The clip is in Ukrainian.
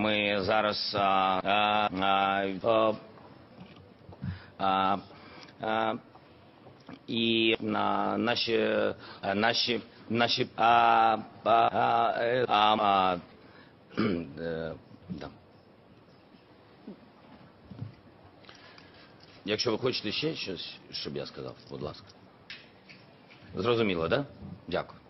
Ми зараз і наші да. Якщо ви хочете ще щось, щоб я сказав, будь ласка. Зрозуміло, да? Дякую.